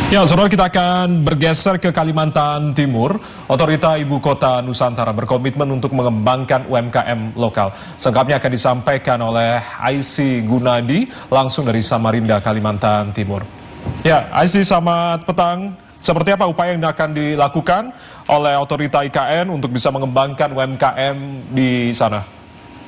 Ya, saudara, kita akan bergeser ke Kalimantan Timur. Otorita Ibu Kota Nusantara berkomitmen untuk mengembangkan UMKM lokal. Selengkapnya akan disampaikan oleh Aisy Gunadi langsung dari Samarinda, Kalimantan Timur. Ya, Aisy, selamat petang. Seperti apa upaya yang akan dilakukan oleh otorita IKN untuk bisa mengembangkan UMKM di sana?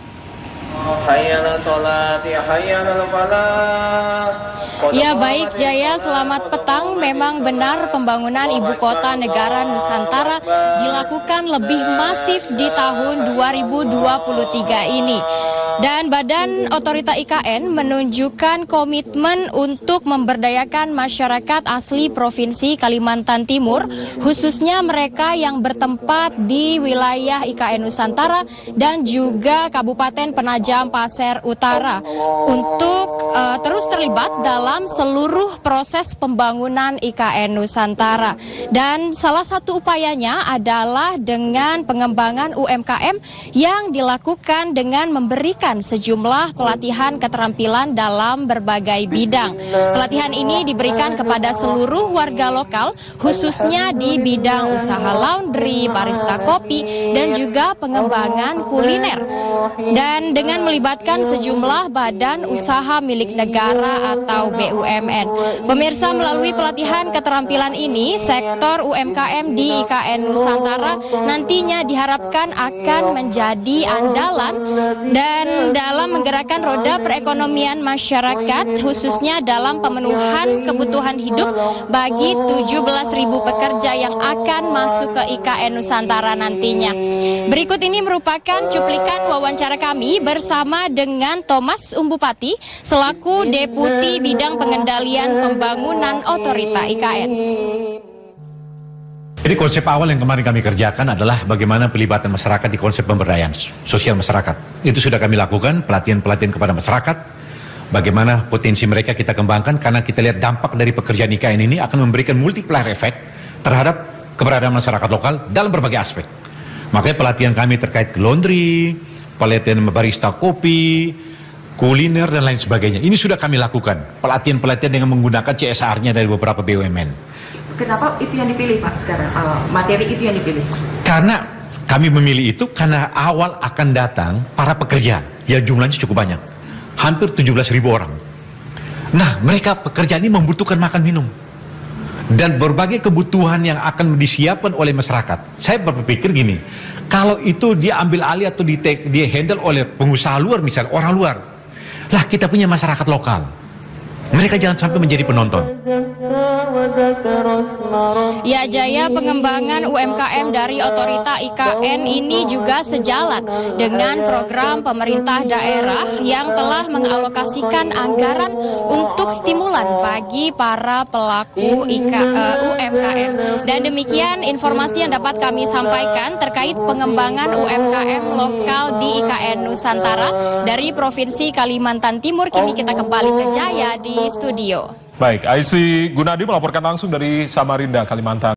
Ya, baik Jaya, selamat petang. Memang benar pembangunan ibu kota negara Nusantara dilakukan lebih masif di tahun 2023 ini. Dan Badan Otorita IKN menunjukkan komitmen untuk memberdayakan masyarakat asli Provinsi Kalimantan Timur, khususnya mereka yang bertempat di wilayah IKN Nusantara dan juga Kabupaten Penajam Pasir Utara, untuk terus terlibat dalam seluruh proses pembangunan IKN Nusantara. Dan salah satu upayanya adalah dengan pengembangan UMKM yang dilakukan dengan memberikan sejumlah pelatihan keterampilan dalam berbagai bidang. Pelatihan ini diberikan kepada seluruh warga lokal, khususnya di bidang usaha laundry, barista kopi, dan juga pengembangan kuliner. Dan dengan melibatkan sejumlah badan usaha milik negara atau BUMN. Pemirsa, melalui pelatihan keterampilan ini, sektor UMKM di IKN Nusantara nantinya diharapkan akan menjadi andalan dan dalam menggerakkan roda perekonomian masyarakat, khususnya dalam pemenuhan kebutuhan hidup bagi 17.000 pekerja yang akan masuk ke IKN Nusantara nantinya. Berikut ini merupakan cuplikan wawancara kami bersama dengan Thomas Umbupati selaku Deputi Bidang Pengendalian Pembangunan Otorita IKN. Jadi konsep awal yang kemarin kami kerjakan adalah bagaimana pelibatan masyarakat di konsep pemberdayaan sosial masyarakat. Itu sudah kami lakukan, pelatihan-pelatihan kepada masyarakat, bagaimana potensi mereka kita kembangkan, karena kita lihat dampak dari pekerjaan IKN ini akan memberikan multiplier effect terhadap keberadaan masyarakat lokal dalam berbagai aspek. Makanya pelatihan kami terkait laundry, pelatihan barista kopi, kuliner, dan lain sebagainya. Ini sudah kami lakukan, pelatihan-pelatihan dengan menggunakan CSR-nya dari beberapa BUMN. Kenapa itu yang dipilih, Pak, sekarang? Materi itu yang dipilih? Karena kami memilih itu karena awal akan datang para pekerja yang jumlahnya cukup banyak. Hampir 17.000 orang. Nah, mereka pekerja ini membutuhkan makan minum. Dan berbagai kebutuhan yang akan disiapkan oleh masyarakat. Saya berpikir gini, kalau itu dia ambil alih atau dia handle oleh pengusaha luar, misalnya orang luar. Lah, kita punya masyarakat lokal. Mereka jangan sampai menjadi penonton. Ya, Jaya, pengembangan UMKM dari Otorita IKN ini juga sejalan dengan program pemerintah daerah yang telah mengalokasikan anggaran untuk stimulan bagi para pelaku UMKM. Dan demikian informasi yang dapat kami sampaikan terkait pengembangan UMKM lokal di IKN Nusantara dari Provinsi Kalimantan Timur. Kini kita kembali ke Jaya di studio. Baik, Aisy Gunadi melaporkan langsung dari Samarinda, Kalimantan.